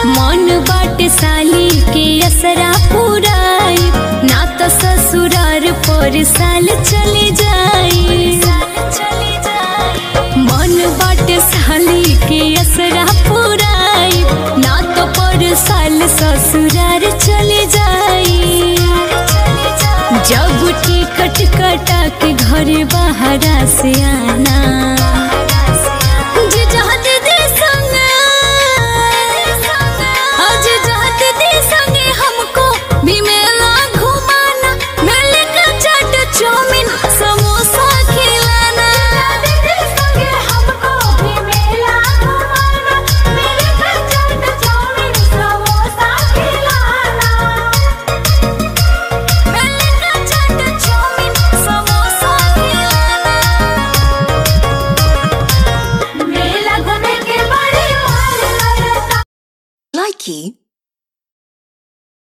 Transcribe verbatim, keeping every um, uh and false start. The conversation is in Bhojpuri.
मन बाटे साली के असरा पुराई ना तो ससुरार पर साल चले जाई। मन बाटे साली के असरा पुराई ना तो पर साल ससुरार चले जाई। जब टिकट कटा के घर बाहरा से आना Likey